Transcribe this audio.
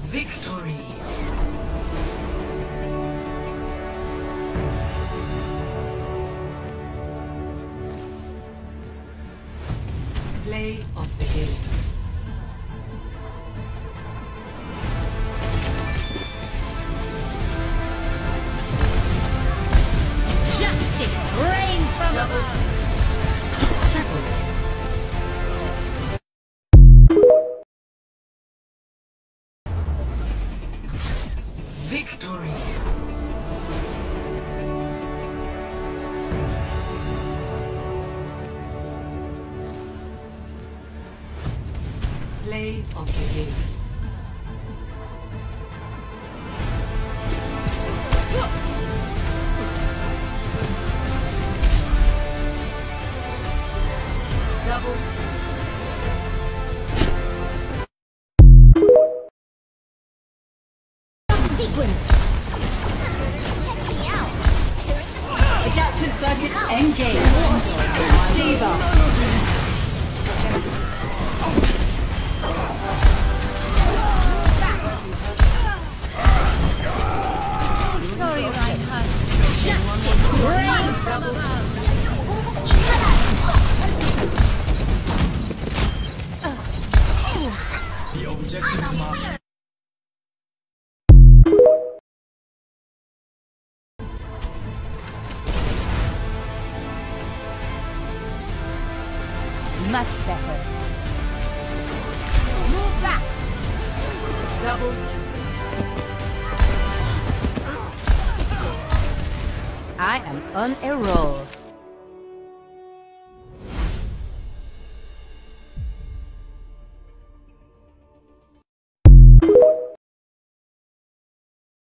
Victory. Play of the game. Justice reigns from above. Victory. Play of the game. Double. Sequence. Check me out. Adaptive circuits engage. Diva. Sorry, Reinhardt. Justice reigns from above. The objectives marked. Much better. Move back. Double. I am on a roll.